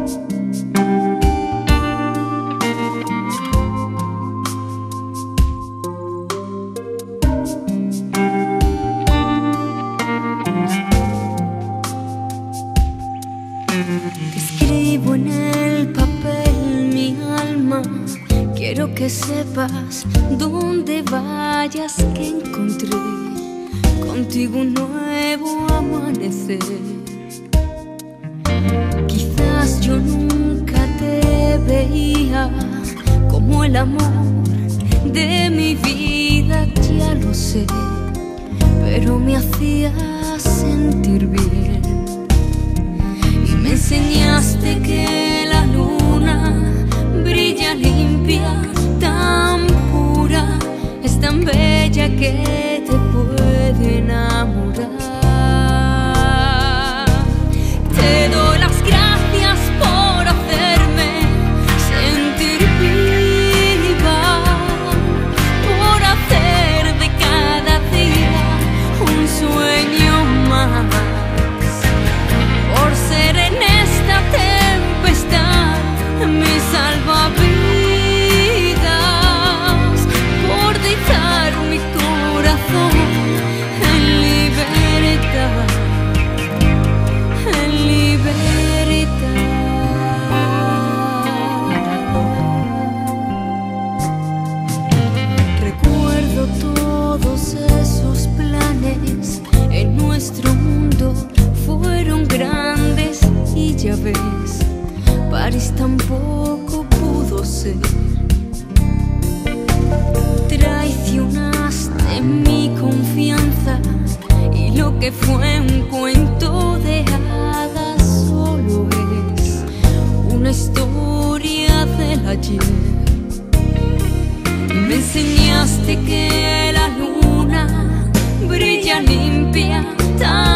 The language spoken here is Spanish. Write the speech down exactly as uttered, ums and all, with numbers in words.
Escribo en el papel mi alma, quiero que sepas donde vayas que encontré contigo un nuevo amanecer. Quizás yo nunca te veía como el amor de mi vida, ya lo sé, pero me hacías sentir bien. Me enseñaste que la luna brilla limpia, tan pura, es tan bella que te puede enamorar. Te doy las gracias por hacerme sentir viva, por hacer de cada día un sueño más, por ser en esta tempestad mi salvavidas, por dejar mi corazón en libertad, en libertad. Recuerdo todos esos planes en nuestro mundo, fueron grandes y ya ves, París tampoco pudo ser. Traicionaste mi confianza y lo que fue un cuento de hadas solo es una historia del ayer. Me enseñaste que la luna brilla limpia, tan